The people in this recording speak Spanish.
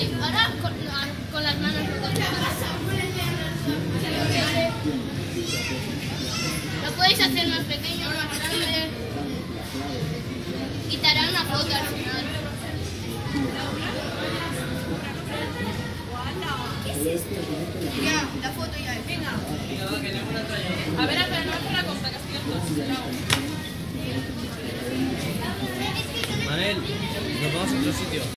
ahora con las manos. Lo puedes hacer más pequeño, más grande. Y te harán una foto al final. ¿Qué es esto? Ya, la foto ya es. Venga. A ver, no es la compra, que estoy Manel, nos vamos a otro sitio.